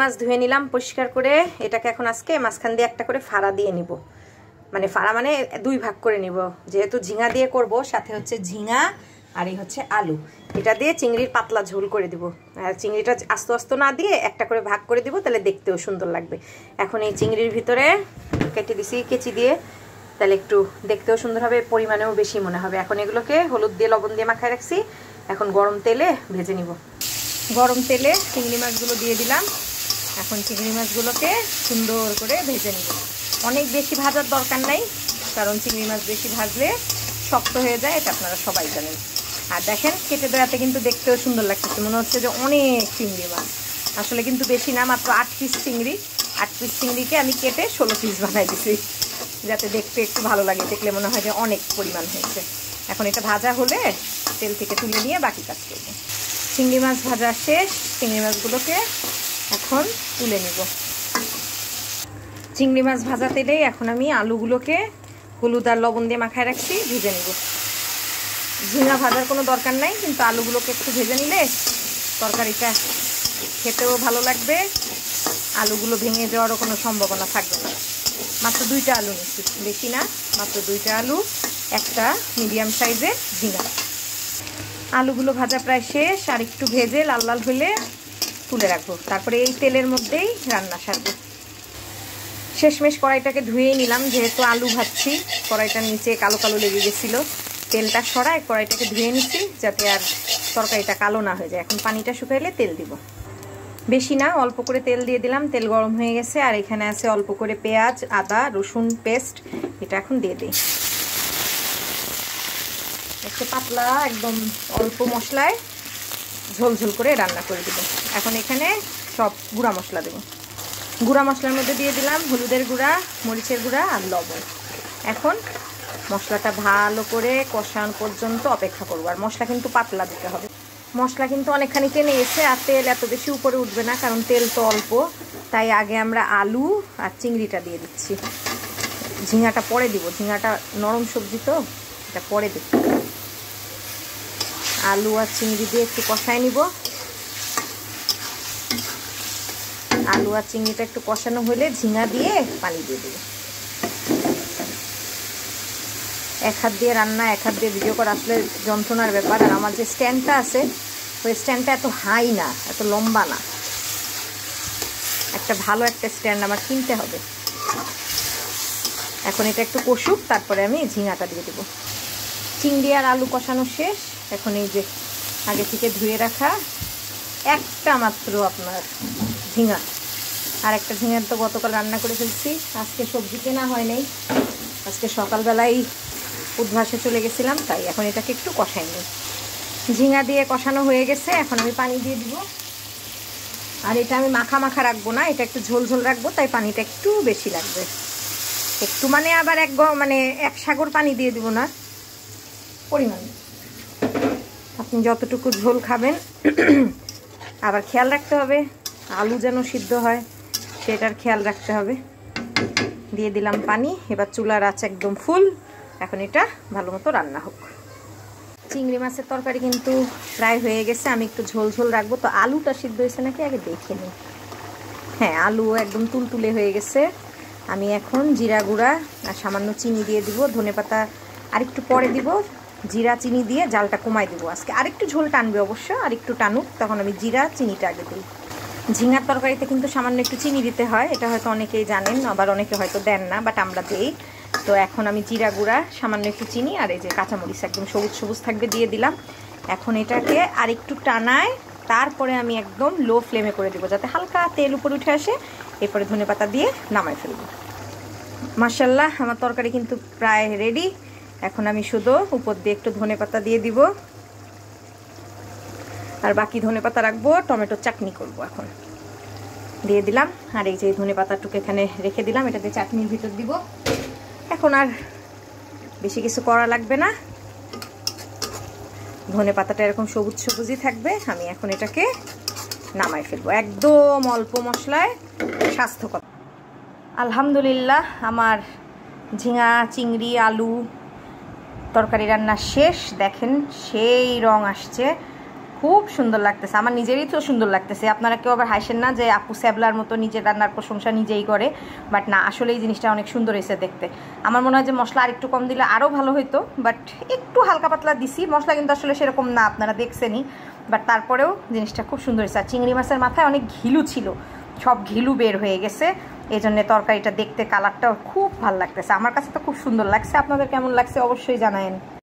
মাছ ধুয়ে নিলাম পরিষ্কার করে। এটাকে এখন আজকে মাঝখান দিয়ে একটা করে ফাড়া দিয়ে নিব, মানে ফাড়া মানে দুই ভাগ করে নিব, যেহেতু ঝিঙা দিয়ে করব। সাথে হচ্ছে ঝিঙা আর এই হচ্ছে আলু, এটা দিয়ে চিংড়ির পাতলা ঝোল করে দিব। আর চিংড়িটা আস্তে আস্তে না দিয়ে একটা করে ভাগ করে দিব, তাহলে দেখতেও সুন্দর লাগবে। এখন এই চিংড়ির ভিতরে কেটে দিছি কেচি দিয়ে, তাহলে একটু দেখতেও সুন্দর হবে, পরিমাণেও বেশি মনে হবে। এখন এগুলোকে হলুদ দিয়ে লবণ দিয়ে মাখায় রাখছি, এখন গরম তেলে ভেজে নিব। গরম তেলে চিংড়ি মাছগুলো দিয়ে দিলাম। এখন চিংড়ি মাছগুলোকে সুন্দর করে ভেজে নিব। অনেক বেশি ভাজার দরকার নাই, কারণ চিংড়ি মাছ বেশি ভাজলে শক্ত হয়ে যায়, এটা আপনারা সবাই জানেন। আর দেখেন কেটে দেওয়াতে কিন্তু দেখতেও সুন্দর লাগতেছে, মনে হচ্ছে যে অনেক চিংড়ি মাছ। আসলে কিন্তু বেশি না, মাত্র 8 পিস চিংড়ি। 8 পিস চিংড়িকে আমি কেটে 16 পিস বানাই দিছি, যাতে দেখতে একটু ভালো লাগে, দেখলে মনে হয় যে অনেক পরিমাণ হয়েছে। এখন এটা ভাজা হলে তেল থেকে তুলে নিয়ে বাকি কাজ করব। চিংড়ি মাছ ভাজা শেষ, চিংড়ি মাছগুলোকে এখন তুলে নিব। চিংড়ি মাছ ভাজা তেলেই এখন আমি আলুগুলোকে হলুদ আর লবণ দিয়ে মাখায় রাখছি, ভেজে নিব। ঝিঙা ভাজার কোনো দরকার নাই, কিন্তু আলুগুলোকে একটু ভেজে নিলে তরকারিটা খেতেও ভালো লাগবে, আলুগুলো ভেঙে যাওয়ারও কোনো সম্ভাবনা থাকবে না। মাত্র 2টা আলু নিচ্ছি, বেশি না, মাত্র 2টা আলু, একটা মিডিয়াম সাইজের ঝিঙা। আলুগুলো ভাজা প্রায় শেষ, আর একটু ভেজে লাল লাল হলে তুলে রাখবো, তারপরে এই তেলের মধ্যেই রান্না সারবো। শেষমেশ কড়াইটাকে ধুয়েই নিলাম, যেহেতু আলু ভাজছি, কড়াইটার নিচে কালো কালো লেগে গেছিলো। তেলটা সরায় কড়াইটাকে ধুয়ে নিচ্ছি, যাতে আর তরকারিটা কালো না হয়ে যায়। এখন পানিটা শুকাইলে তেল দিব, বেশি না, অল্প করে তেল দিয়ে দিলাম। তেল গরম হয়ে গেছে, আর এখানে আছে অল্প করে পেঁয়াজ, আদা, রসুন পেস্ট, এটা এখন দিয়ে দিই। একটু পাতলা একদম অল্প মশলায় ঝোল ঝোল করে রান্না করে দিব। এখন এখানে সব গুঁড়া মশলা দেব। গুঁড়া মশলার মধ্যে দিয়ে দিলাম হলুদের গুঁড়া, মরিচের গুঁড়া আর লবণ। এখন মশলাটা ভালো করে কষানো পর্যন্ত অপেক্ষা করবো। আর মশলা কিন্তু পাতলা দিতে হবে, মশলা কিন্তু অনেকখানি টেনে গেছে, আর তেল এত বেশি উপরে উঠবে না, কারণ তেল তো অল্প। তাই আগে আমরা আলু আর চিংড়িটা দিয়ে দিচ্ছি, ঝিঙাটা পরে দিব। ঝিঙাটা নরম সবজি তো, এটা পরে দিব। আলু আর চিংড়ি দিয়ে একটু কষায় নিব। আলু আর চিংড়িটা একটু কষানো হলে ঝিঙা দিয়ে পানি দিয়ে দেব। এক হাত দিয়ে রান্না, এক হাত দিয়ে ভিডিও করা আসলে যন্ত্রণার ব্যাপার। আর আমার যে স্ট্যান্ডটা আছে, ওই স্ট্যান্ডটা এত হাই না, এত লম্বা না। একটা ভালো একটা স্ট্যান্ড আমার কিনতে হবে। এখন এটা একটু কষুক, তারপরে আমি ঝিঙাটা দিয়ে দেবো। চিংড়ি আর আলু কষানো শেষ। এখন এই যে আগে থেকে ধুয়ে রাখা একটা মাত্র আপনার ঝিঙা, আর একটা ঝিঙার তো গতকাল রান্না করে ফেলছি, আজকে সবজি কেনা হয় নাই, আজকে সকালবেলায় উদ্ভাসে চলে গেছিলাম, তাই এখন এটাকে একটু কষাই নিই। ঝিঙা দিয়ে কষানো হয়ে গেছে, এখন আমি পানি দিয়ে দিব। আর এটা আমি মাখা মাখা রাখবো না, এটা একটু ঝোল ঝোল রাখবো, তাই পানিটা একটু বেশি লাগবে। একটু মানে আবার এক সাগর পানি দিয়ে দিব না, পরিমাণ আপনি যতটুকু ঝোল খাবেন। আবার খেয়াল রাখতে হবে আলু যেন সিদ্ধ হয়, সেটার খেয়াল রাখতে হবে। দিয়ে দিলাম পানি, এবার চুলার আঁচ একদম ফুল। এখন এটা ভালো মতো রান্না হোক। চিংড়ি মাছের তরকারি কিন্তু প্রায় হয়ে গেছে, আমি একটু ঝোল ঝোল রাখবো। তো আলুটা সিদ্ধ হয়েছে নাকি আগে দেখে নিই। হ্যাঁ, আলু একদম তুলতুলে হয়ে গেছে। আমি এখন জিরা গুঁড়া আর সামান্য চিনি দিয়ে দিব, ধনেপাতা আরেকটু পরে দিব, জিরা চিনি দিয়ে জালটা কমাই দিব। আজকে আরেকটু ঝোল টানবে অবশ্য, আরেকটু টানুক, তখন আমি জিরা চিনিটা আগে দিই। ঝিঙার তরকারিতে কিন্তু সামান্য একটু চিনি দিতে হয়, এটা হয়তো অনেকেই জানেন, আবার অনেকে হয়তো দেন না, বাট আমরা দিই। তো এখন আমি জিরা গুঁড়া, সামান্য একটু চিনি আর এই যে কাঁচামরিচ একদম সবুজ সবুজ থাকবে দিয়ে দিলাম। এখন এটাকে আরেকটু টানায়, তারপরে আমি একদম লো ফ্লেমে করে দেবো, যাতে হালকা তেল উপরে উঠে আসে। এরপরে ধনেপাতা দিয়ে নামাই ফেলবো। মাশাআল্লাহ, আমার তরকারি কিন্তু প্রায় রেডি। এখন আমি শুধু উপর দিয়ে একটু ধনেপাতা দিয়ে দিব, আর বাকি ধনেপাতা রাখবো, টমেটো চাটনি করব। এখন দিয়ে দিলাম, আর এই যে ধনেপাতাটুকু এখানে রেখে দিলাম, এটা দিয়ে চাটনির ভিতর দিব। এখন আর বেশি কিছু করা লাগবে না, ধনেপাতাটা এরকম সবুজ সবুজই থাকবে। আমি এখন এটাকে নামাই ফেলবো, একদম অল্প মশলায়, স্বাস্থ্যকর। আলহামদুলিল্লাহ, আমার ঝিঙা চিংড়ি আলু তরকারি রান্না শেষ। দেখেন সেই রং আসছে, খুব সুন্দর লাগতেছে, আমার নিজেরই তো সুন্দর লাগতেছে। আপনারা কেউ আবার হাসেন না যে আপু স্যাবলার মতো নিজের রান্নার প্রশংসা নিজেই করে, বাট না, আসলে এই জিনিসটা অনেক সুন্দর হয়েছে দেখতে। আমার মনে হয় যে মশলা আরেকটু কম দিলে আরও ভালো হতো, বাট একটু হালকা পাতলা দিছি। মশলা কিন্তু আসলে সেরকম না, আপনারা দেখছেনই, বাট তারপরেও জিনিসটা খুব সুন্দর হয়েছে। আর চিংড়ি মাছের মাথায় অনেক ঘিলু ছিল, সব ঘিলু বের হয়ে গেছে, এই জন্যে তরকারিটা দেখতে কালারটাও খুব ভালো লাগতেছে। আমার কাছে তো খুব সুন্দর লাগছে, আপনাদের কেমন লাগছে অবশ্যই জানায়েন।